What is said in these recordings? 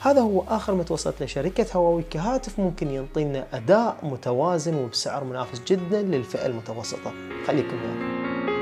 هذا هو آخر ما توصلت لشركة هواوي كهاتف ممكن ينطينا أداء متوازن وبسعر منافس جدا للفئة المتوسطة. خليكم معنا.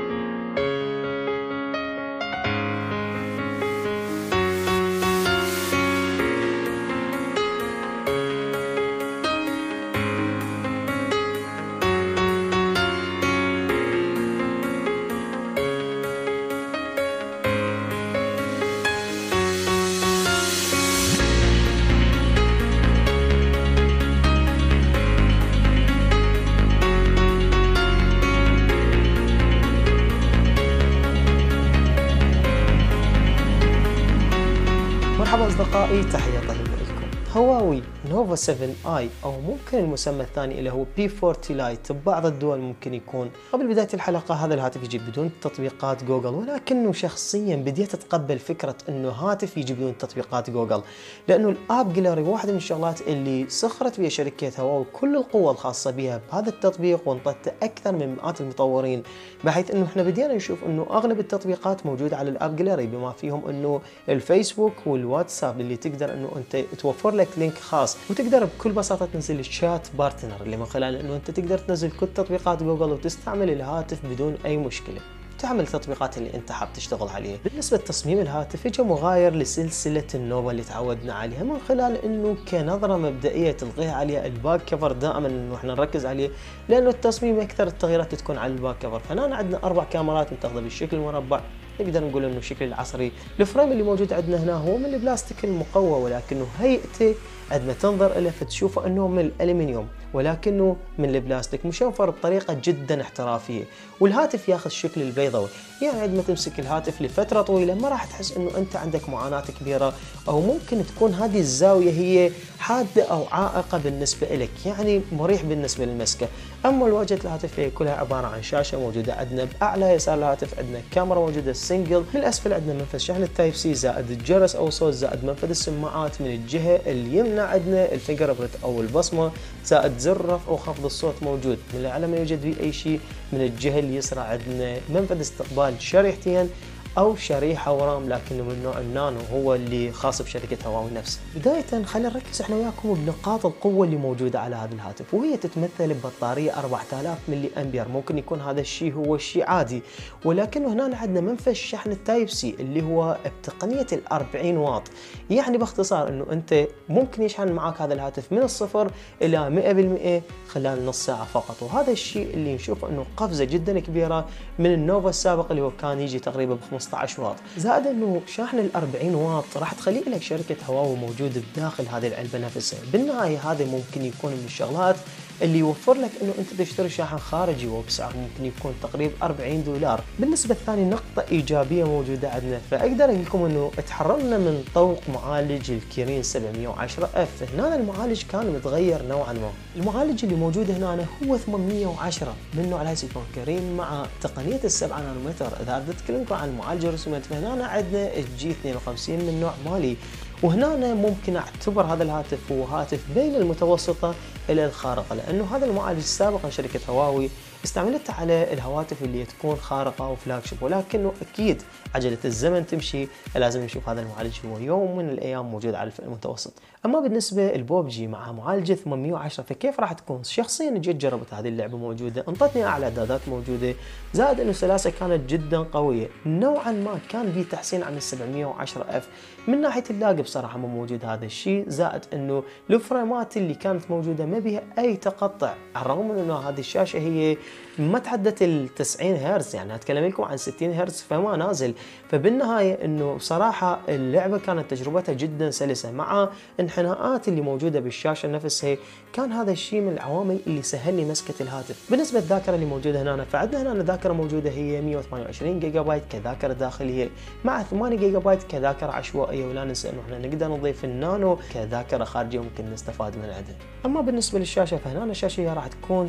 مرحبا أصدقائي، تحية طيبة لكم. هواوي نوفا 7 اي او ممكن المسمى الثاني اللي هو P40 لايت ببعض الدول ممكن يكون. قبل بداية الحلقة هذا الهاتف يجي بدون تطبيقات جوجل، ولكنه شخصيا بديت اتقبل فكرة انه هاتف يجي بدون تطبيقات جوجل، لانه الاب جاليري واحدة من الشغلات اللي سخرت بها شركة هواوي كل القوة الخاصة بها بهذا التطبيق وانطته اكثر من مئات المطورين، بحيث انه احنا بدينا نشوف انه اغلب التطبيقات موجودة على الاب جاليري، بما فيهم انه الفيسبوك والواتساب اللي تقدر انه انت توفر لك لينك خاص، وتقدر بكل بساطة تنزل الشات بارتنر اللي من خلال انه انت تقدر تنزل كل تطبيقات جوجل وتستعمل الهاتف بدون اي مشكلة، تعمل التطبيقات اللي انت حاب تشتغل عليها. بالنسبة لتصميم الهاتف اجى مغاير لسلسلة النوفا اللي تعودنا عليها، من خلال انه كنظرة مبدئية تلغيها عليها الباك كفر، دائما انه احنا نركز عليه لانه التصميم اكثر التغييرات تكون على الباك كفر. هنا عندنا 4 كاميرات متاخذة بالشكل المربع، نقدر نقول انه الشكل العصري. الفريم اللي موجود عندنا هنا هو من البلاستيك المقوى، ولكنه هيئته عندما تنظر له فتشوفه انه من الالمنيوم ولكنه من البلاستيك، مشنفر بطريقه جدا احترافيه، والهاتف ياخذ شكل البيضاوي، يعني عندما تمسك الهاتف لفتره طويله ما راح تحس انه انت عندك معاناه كبيره، او ممكن تكون هذه الزاويه هي حاده او عائقه بالنسبه لك، يعني مريح بالنسبه للمسكه. اما الواجهه الهاتف هي كلها عباره عن شاشه موجوده عندنا باعلى يسار الهاتف، عندنا كاميرا موجوده سنجل، بالاسفل عندنا منفذ شحن التايب سي زائد الجرس او صوت، زائد منفذ السماعات، من الجهه اليمنى عندنا الفينجر بريت او البصمه، زائد زر رفع وخفض الصوت موجود، من الاعلى ما يوجد فيه اي شيء. من الجهه اليسرى عندنا منفذ استقبال شريحتين او شريحه ورام، لكنه من نوع النانو، هو اللي خاص بشركه هواوي نفسها. بدايه خلينا نركز احنا وياكم بنقاط القوه اللي موجوده على هذا الهاتف، وهي تتمثل ببطاريه 4000 ملي امبير. ممكن يكون هذا الشيء هو الشيء عادي، ولكنه هنا عندنا منفذ شحن التايب سي اللي هو بتقنيه ال 40 واط، يعني باختصار انه انت ممكن يشحن معك هذا الهاتف من الصفر الى 100% خلال نص ساعه فقط، وهذا الشيء اللي نشوفه انه قفزه جدا كبيره من النوفا السابق اللي هو كان يجي تقريبا ب 15 واط، زائد انه شاحن ال 40 واط راح تخلي لك شركه هواوي موجود بداخل هذه العلبه نفسها. بالنهايه هذا ممكن يكون من الشغلات اللي يوفر لك انه انت تشتري شاحن خارجي وبسعر ممكن يكون تقريبا 40 دولار. بالنسبه الثاني نقطه ايجابيه موجوده عندنا، فاقدر اقول لكم انه تحررنا من طوق معالج الكيرين 710 اف. هنا المعالج كان متغير نوعا ما، المعالج اللي موجود هنا هو 810 من نوع الهيسيكون كيرين مع تقنيه ال7 نانومتر. اذا بدي اتكلمكم عن المعالج الرسومات فهنا عندنا الجي 52 من نوع مالي، وهنا ممكن اعتبر هذا الهاتف هو هاتف بين المتوسطه الى الخارقه، لانه هذا المعالج سابقا شركه هواوي استعملته على الهواتف اللي تكون خارقه وفلاج شيب، ولكنه اكيد عجله الزمن تمشي، لازم نشوف هذا المعالج هو يوم من الايام موجود على الفئه المتوسط. اما بالنسبه البوبجي مع معالجه 810 فكيف راح تكون؟ شخصيا جيت جربت هذه اللعبه موجوده، انطتني اعلى اعدادات موجوده، زائد انه السلاسه كانت جدا قويه، نوعا ما كان في تحسين عن ال 710 اف من ناحيه اللاج بصراحه مو موجود هذا الشيء، زائد انه الفريمات اللي كانت موجوده ما بها اي تقطع، على الرغم من انه هذه الشاشه هي ما تعدت ال 90 هرتز، يعني اتكلم لكم عن 60 هرتز فما نازل. فبالنهايه انه بصراحه اللعبه كانت تجربتها جدا سلسه، مع انحناءات اللي موجوده بالشاشه نفسها، كان هذا الشيء من العوامل اللي سهل لي مسكه الهاتف. بالنسبه للذاكره اللي موجوده هنا، فعندنا هنا ذاكره موجوده هي 128 جيجا بايت كذاكره داخليه، مع 8 جيجا بايت كذاكره عشوائيه، ولا ننسى انه احنا نقدر نضيف النانو كذاكره خارجيه ممكن نستفاد من عندها. اما بالنسبه للشاشه فهنا الشاشه راح تكون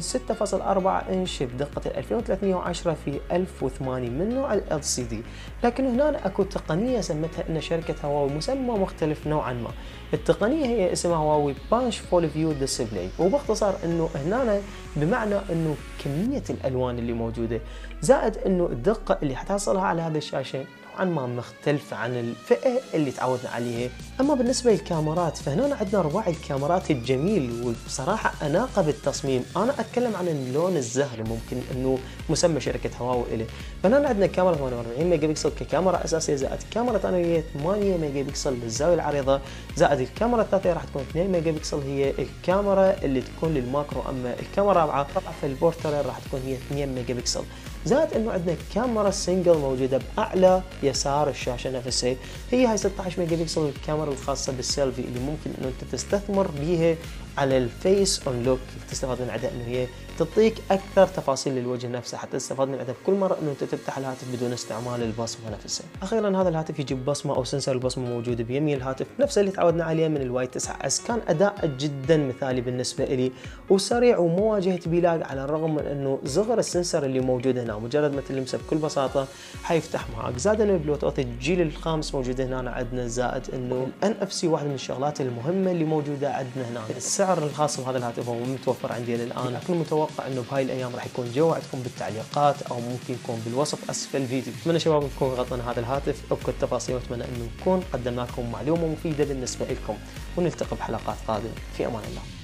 6.4 انش بدقه 2310 في 1080 من نوع ال LCD، لكن هنا اكو تقنيه سمتها ان شركه هواوي مسمى مختلف نوعا ما. التقنيه هي اسمها هواوي بانش فول فيو ديسبلاي، وباختصار انه هنا بمعنى انه كميه الالوان اللي موجوده زائد انه الدقه اللي حتحصلها على هذه الشاشه نوعا ما مختلفة عن الفئة اللي تعودنا عليها. أما بالنسبة للكاميرات فهنا عندنا رباع الكاميرات الجميل وبصراحة أناقة بالتصميم. أنا أتكلم عن اللون الزهري ممكن أنه مسمى شركة هواوي إله. فهنا عندنا كاميرا 48 ميجا بكسل ككاميرا أساسية، زائد كاميرا ثانية 8 ميجا بكسل للزاوية العريضة، زائد الكاميرا الثالثة راح تكون 2 ميجا بكسل هي الكاميرا اللي تكون للماكرو. أما الكاميرا الرابعة طبعا في البورتريل راح تكون هي 2 ميجا بكسل، زائد انه عندنا كاميرا سنجل موجوده باعلى يسار الشاشه نفسها، هي 16 ميجا بكسل الكاميرا الخاصه بالسيلفي اللي ممكن انه انت تستثمر بيها على الفيس اون لوك، تستفاد من عندها انه هي تعطيك اكثر تفاصيل للوجه نفسه، حتى تستفاد من عندها بكل مره انه انت تفتح الهاتف بدون استعمال البصمه نفسها. اخيرا هذا الهاتف يجيب بصمه او سنسر البصمه موجود بيمين الهاتف نفس اللي تعودنا عليه من الواي 9 كان اداء جدا مثالي بالنسبه لي وسريع ومو واجهت بلاج، على الرغم من انه صغر السنسر اللي موجود هنا مجرد ما تلمسه بكل بساطه حيفتح معك. زاد انه البلوتوث الجيل الخامس موجود هنا عندنا، زائد انه الان اف سي واحد من الشغلات المهمه اللي موجوده عندنا هنا. السعر الخاص بهذا الهاتف هو متوفر عندي الان، لكن متوقع انه بهاي الايام راح يكون جو عندكم بالتعليقات او ممكن يكون بالوصف اسفل الفيديو. اتمنى شباب نكون غطينا هذا الهاتف بكل التفاصيل، واتمنى انه نكون قدمنا لكم معلومه مفيده بالنسبه لكم، ونلتقي بحلقات قادمه. في امان الله.